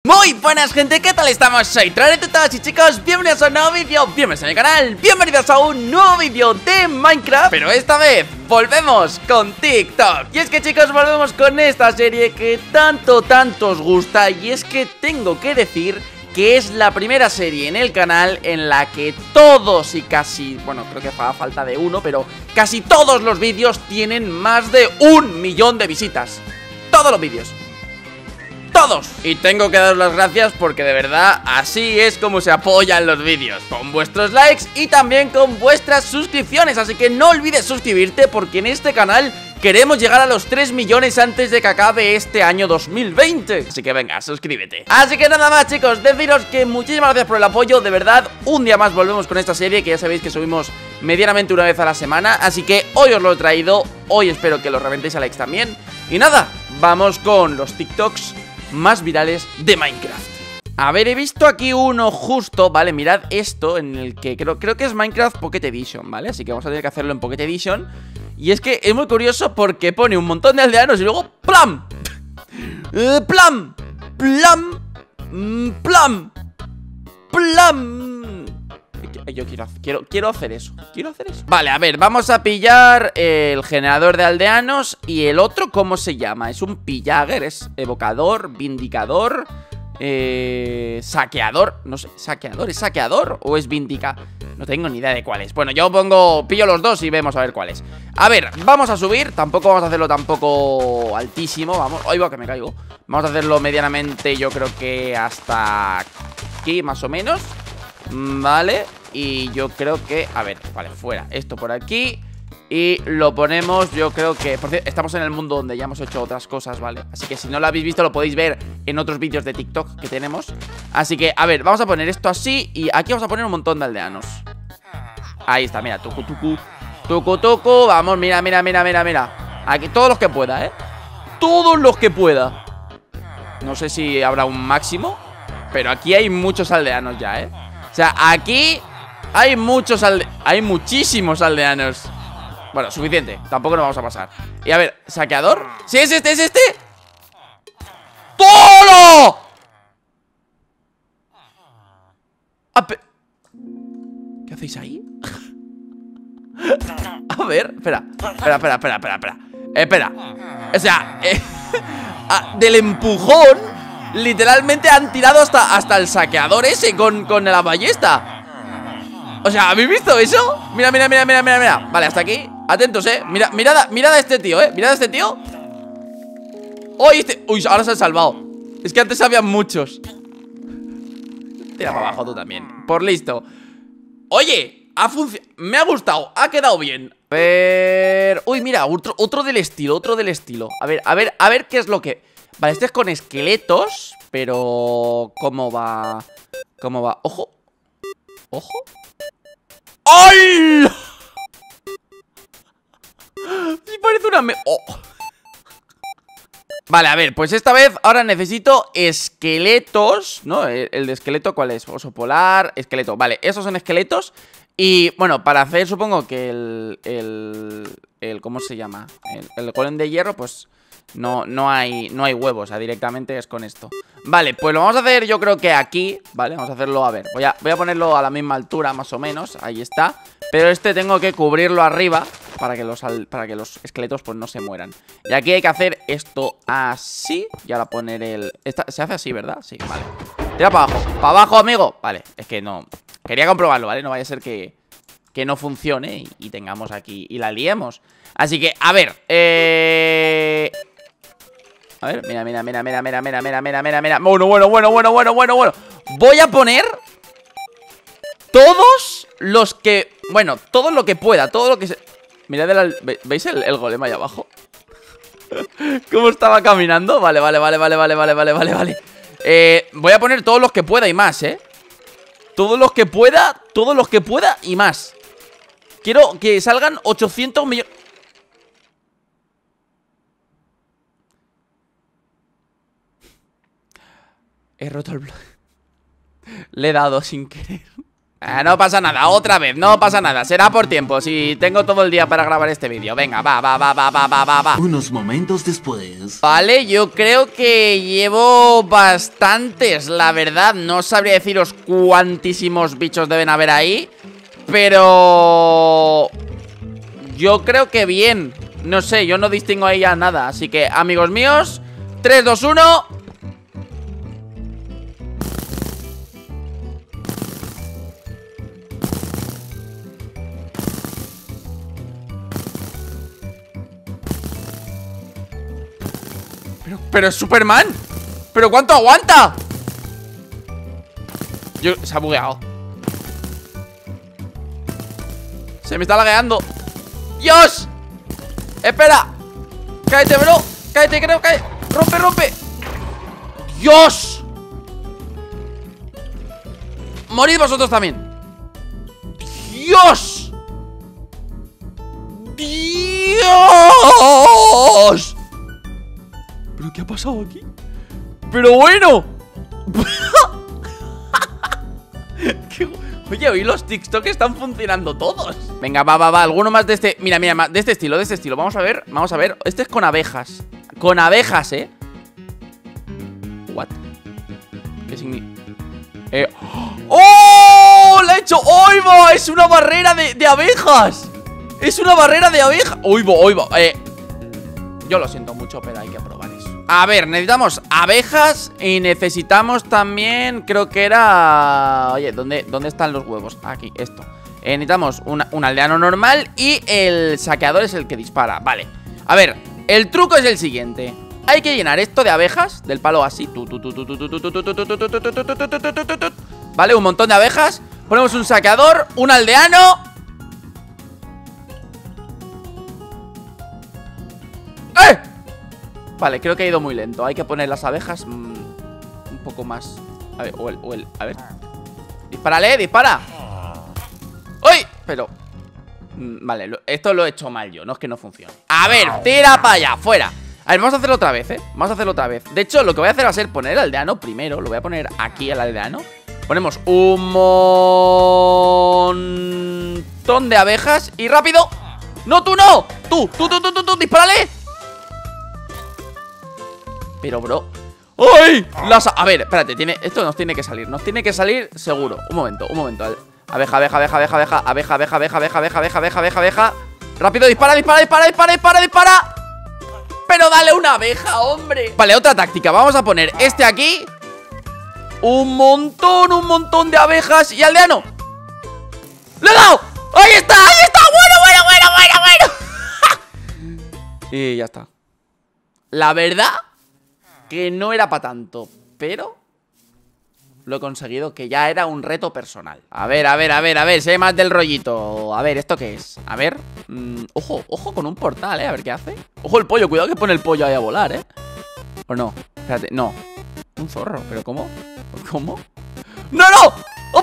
Muy buenas gente, ¿qué tal estamos? Soy Trolletotos y chicos, bienvenidos a un nuevo vídeo, bienvenidos a mi canal, bienvenidos a un nuevo vídeo de Minecraft. Pero esta vez volvemos con TikTok. Y es que chicos, volvemos con esta serie que tanto os gusta. Y es que tengo que decir que es la primera serie en el canal en la que todos y casi, bueno, creo que a falta de uno, pero casi todos los vídeos tienen más de 1 millón de visitas. Todos los vídeos. Todos. Y tengo que daros las gracias porque de verdad así es como se apoyan los vídeos, con vuestros likes y también con vuestras suscripciones. Así que no olvides suscribirte porque en este canal queremos llegar a los 3 millones antes de que acabe este año 2020. Así que venga, suscríbete. Así que nada más chicos, deciros que muchísimas gracias por el apoyo. De verdad, un día más volvemos con esta serie que ya sabéis que subimos medianamente una vez a la semana. Así que hoy os lo he traído, hoy espero que lo reventéis a likes también. Y nada, vamos con los TikToks más virales de Minecraft. A ver, he visto aquí uno justo, vale, mirad esto en el que creo que es Minecraft Pocket Edition, ¿vale? Así que vamos a tener que hacerlo en Pocket Edition. Y es que es muy curioso porque pone un montón de aldeanos y luego ¡plam! ¡Plam! ¡Plam! ¡Plam! ¡Plam! Yo quiero hacer eso. Vale, a ver, vamos a pillar el generador de aldeanos. Y el otro, ¿cómo se llama? Es un pillager, es evocador, vindicador, saqueador. No sé, ¿saqueador? ¿Es saqueador o es vindica? No tengo ni idea de cuál es. Bueno, yo pillo los dos y vemos a ver cuál es. A ver, vamos a subir. Tampoco vamos a hacerlo tampoco altísimo. Vamos, ¡ay, va, que me caigo! Vamos a hacerlo medianamente, yo creo que hasta aquí, más o menos. Vale, y yo creo que, a ver, vale, fuera esto por aquí. Y lo ponemos, yo creo que, por cierto, estamos en el mundo donde ya hemos hecho otras cosas, ¿vale? Así que si no lo habéis visto lo podéis ver en otros vídeos de TikTok que tenemos. Así que, a ver, vamos a poner esto así. Y aquí vamos a poner un montón de aldeanos. Ahí está, mira, tucu, tucu, tucu, tucu. Vamos, mira. Aquí, todos los que pueda, ¿eh? Todos los que pueda. No sé si habrá un máximo, pero aquí hay muchos aldeanos ya, ¿eh? O sea, aquí hay muchísimos aldeanos. Bueno, suficiente, tampoco nos vamos a pasar. Y a ver, ¿saqueador? ¿Sí es este? ¿Es este? ¡Tolo! ¿Qué hacéis ahí? A ver, espera. Espera. O sea, del empujón literalmente han tirado hasta el saqueador ese con la ballesta. O sea, ¿habéis visto eso? Mira. Vale, hasta aquí. Atentos, mirad a este tío, Mirad a este tío. Uy, ahora se han salvado. Es que antes había muchos. Tira para abajo tú también. Por listo. Oye, me ha gustado, ha quedado bien. A ver. Uy, mira, otro del estilo. A ver qué es lo que... Vale, este es con esqueletos. Pero... ¿Cómo va? Ojo. ¡Ay! Sí, parece una... Vale, a ver, pues esta vez ahora necesito esqueletos, ¿no? El de esqueleto, ¿cuál es? Oso polar, esqueleto. Vale, esos son esqueletos. Y, bueno, para hacer, supongo que el ¿cómo se llama? El golem de hierro, pues... No hay huevos, o sea, directamente es con esto. Vale, pues lo vamos a hacer yo creo que aquí, ¿vale? Vamos a hacerlo, a ver, voy a ponerlo a la misma altura más o menos, ahí está. Pero tengo que cubrirlo arriba para que los esqueletos pues no se mueran. Y aquí hay que hacer esto así. Y ahora poner se hace así, ¿verdad? Sí, vale. Tira para abajo, amigo. Vale, es que no, quería comprobarlo, ¿vale? No vaya a ser que no funcione y tengamos aquí y la liemos. Así que, a ver, a ver, mira. Bueno. Voy a poner todos los que... Bueno, todo lo que pueda, todo lo que se... Mirad, ¿veis el golem ahí abajo? ¿Cómo estaba caminando? Vale. Voy a poner todos los que pueda y más, todos los que pueda y más. Quiero que salgan 800 millones... He roto el bloque. Le he dado sin querer. No pasa nada, otra vez, no pasa nada. Será por tiempo, si tengo todo el día para grabar este vídeo. Venga, va. Unos momentos después. Vale, yo creo que llevo bastantes, la verdad. No sabría deciros cuantísimos bichos deben haber ahí, pero yo creo que bien. No sé, yo no distingo ahí ya nada. Así que, amigos míos, 3, 2, 1. Pero es Superman. ¿Pero cuánto aguanta? Se ha bugueado. Se me está lagueando. ¡Dios! ¡Espera! ¡Cállate, bro! ¡Cállate, creo! ¡Cállate! ¡Rompe! ¡Dios! ¡Morid vosotros también! ¡Dios! ¡Dios! ¿Pero qué ha pasado aquí? ¡Pero bueno! Oye, hoy los TikTok están funcionando todos. Venga, va, alguno más de este. Mira, de este estilo. Vamos a ver. Este es con abejas. Con abejas, What? ¿Qué significa? ¡Oh! ¡La he hecho! ¡Oigo! Es una barrera de abejas. Es una barrera de abejas. ¡Oigo! Yo lo siento mucho, pero hay que probar eso. A ver, necesitamos abejas y necesitamos también, creo que era... Oye, ¿dónde están los huevos? Aquí, esto. Necesitamos un aldeano normal y el saqueador es el que dispara. Vale. A ver, el truco es el siguiente. Hay que llenar esto de abejas, del palo así. Vale, un montón de abejas. Ponemos un saqueador, un aldeano. ¡Eh! Vale, creo que ha ido muy lento. Hay que poner las abejas un poco más. A ver, a ver. Dispárale, dispara. ¡Uy! Pero vale, esto lo he hecho mal yo. No es que no funcione. A ver, tira para allá, fuera. A ver, vamos a hacerlo otra vez, Vamos a hacerlo otra vez. De hecho, lo que voy a hacer va a ser poner el aldeano primero. Lo voy a poner aquí el aldeano. Ponemos un montón de abejas. Y rápido. ¡No, tú no! ¡Tú! ¡Dispárale! Pero, bro. ¡Ay! A ver, espérate, esto nos tiene que salir. Nos tiene que salir seguro. Un momento. Abeja. Rápido, dispara. Pero dale una abeja, hombre. Vale, otra táctica. Vamos a poner este aquí. Un montón de abejas. Y aldeano. ¡Le he dado! ¡Ahí está! Bueno. Y ya está. La verdad que no era para tanto, pero lo he conseguido, que ya era un reto personal. A ver, si hay más del rollito. A ver, ¿esto qué es? A ver, ojo con un portal, a ver qué hace. Ojo el pollo, cuidado que pone el pollo ahí a volar, ¿O no? Espérate, no. Un zorro, ¿pero cómo? ¿Cómo? ¡No! ¡Oh!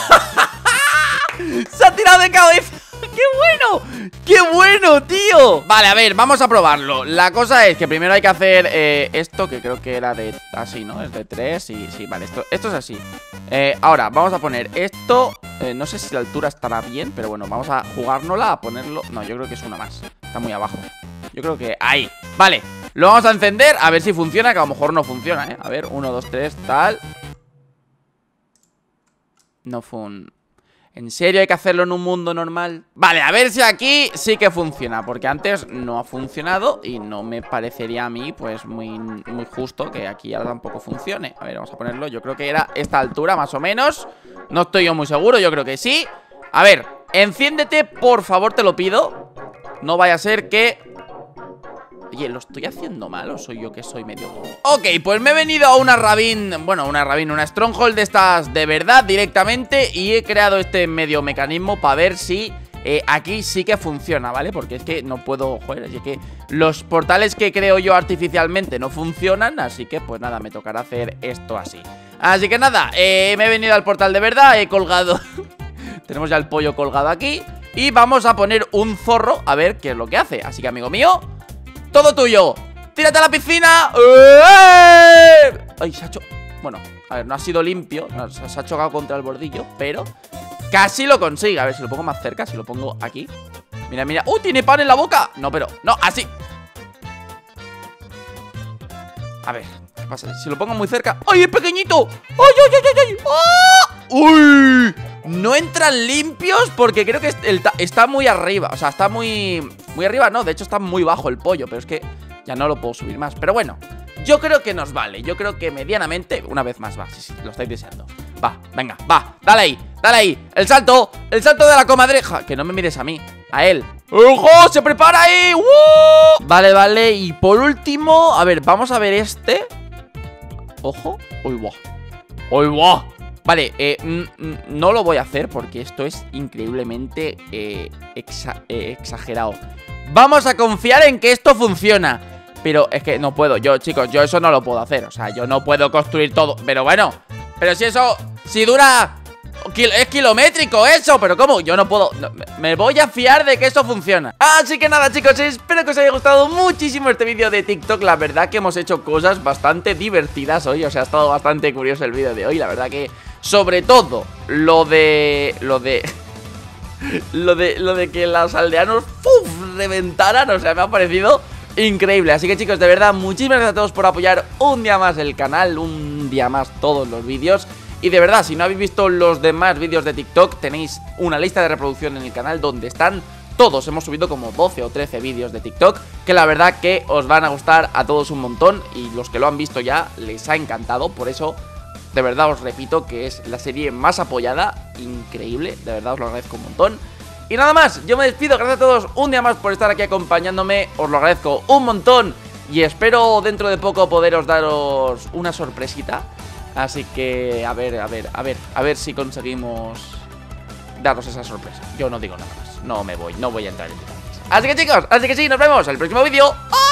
¡Se ha tirado de cabeza! ¡Qué bueno, tío! Vale, a ver, vamos a probarlo. La cosa es que primero hay que hacer esto, que creo que era de... así, ¿no? Es de 3, sí, vale, esto es así. Ahora, vamos a poner esto. No sé si la altura estará bien, pero bueno, vamos a jugárnosla, a ponerlo... No, yo creo que es una más. Está muy abajo. Yo creo que... ahí. Vale, lo vamos a encender, a ver si funciona, que a lo mejor no funciona, A ver, 1, 2, 3, tal. No ¿En serio hay que hacerlo en un mundo normal? Vale, a ver si aquí sí que funciona, porque antes no ha funcionado y no me parecería a mí, pues, muy justo que aquí ahora tampoco funcione. A ver, vamos a ponerlo, yo creo que era esta altura, más o menos. No estoy yo muy seguro, yo creo que sí. A ver, enciéndete, por favor, te lo pido. No vaya a ser que... Oye, ¿lo estoy haciendo mal o soy yo que soy medio... Ok, pues me he venido a una una Stronghold de estas de verdad directamente. Y he creado este medio mecanismo para ver si aquí sí que funciona, ¿vale? Porque es que no puedo... Joder, es que los portales que creo yo artificialmente no funcionan. Así que pues nada, me tocará hacer esto así. Así que nada, me he venido al portal de verdad, he colgado... Tenemos ya el pollo colgado aquí. Y vamos a poner un zorro a ver qué es lo que hace. Así que, amigo mío... ¡todo tuyo! ¡Tírate a la piscina! ¡Ay, se ha hecho... Bueno, a ver, no ha sido limpio, se ha chocado contra el bordillo, pero... casi lo consigue. A ver, si lo pongo más cerca, si lo pongo aquí. Mira, mira. Tiene pan en la boca. No, pero, no, así. A ver, ¿qué pasa? Si lo pongo muy cerca. ¡Ay, es pequeñito! ¡Ay, ay, ay, ay, ay! ¡Ah! ¡Uy! No entran limpios porque creo que está muy arriba. O sea, está muy arriba, no, de hecho está muy bajo el pollo. Pero es que ya no lo puedo subir más. Pero bueno, yo creo que nos vale. Yo creo que medianamente, una vez más, va, sí, lo estáis deseando. Va, venga, va, dale ahí. El salto de la comadreja. Que no me mires a mí, a él. ¡Ojo! ¡Se prepara ahí! ¡Uh! Vale, y por último, a ver, vamos a ver este. Ojo. ¡Uy, guau! ¡Uy, guau! Vale, no lo voy a hacer porque esto es increíblemente exagerado. Vamos a confiar en que esto funciona. Pero es que no puedo, chicos, yo eso no lo puedo hacer. O sea, yo no puedo construir todo. Pero bueno, pero si eso, si dura... Es kilométrico eso, pero ¿cómo? Yo no puedo, me voy a fiar de que eso funciona. Así que nada, chicos, espero que os haya gustado muchísimo este vídeo de TikTok. La verdad que hemos hecho cosas bastante divertidas hoy. O sea, ha estado bastante curioso el vídeo de hoy. La verdad que, sobre todo, lo de que los aldeanos reventaran, o sea, me ha parecido increíble. Así que, chicos, de verdad, muchísimas gracias a todos por apoyar un día más el canal, un día más todos los vídeos. Y de verdad, si no habéis visto los demás vídeos de TikTok, tenéis una lista de reproducción en el canal donde están todos. Hemos subido como 12 o 13 vídeos de TikTok, que la verdad que os van a gustar a todos un montón. Y los que lo han visto ya les ha encantado. Por eso, de verdad os repito que es la serie más apoyada. Increíble, de verdad os lo agradezco un montón. Y nada más, yo me despido, gracias a todos un día más por estar aquí acompañándome. Os lo agradezco un montón. Y espero dentro de poco poderos daros una sorpresita. Así que a ver si conseguimos daros esa sorpresa. Yo no digo nada más, no voy a entrar en detalles. Así que, chicos, así que sí, nos vemos en el próximo vídeo.